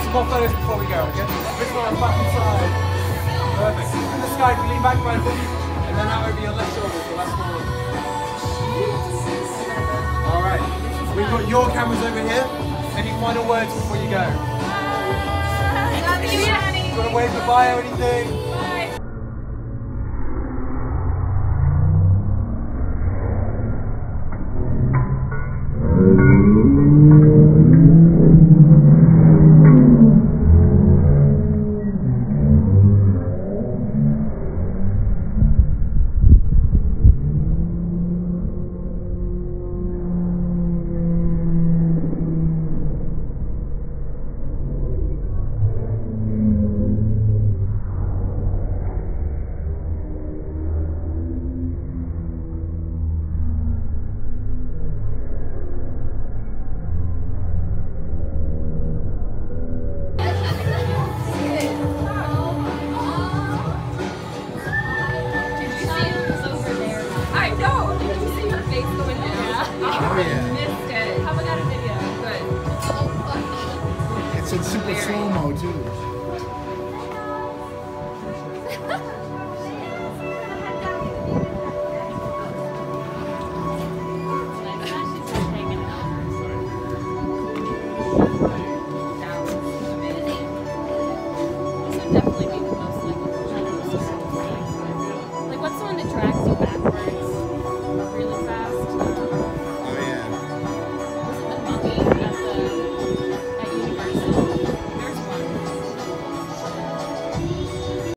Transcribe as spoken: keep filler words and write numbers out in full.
some more photos before we go, okay? This one, back inside. Perfect. And the sky, can lean back right foot, and then out over your left shoulder, the last one. Alright, we've got your cameras over here. Any final words before you go? I love you, Annie. Do you want to wave goodbye or anything?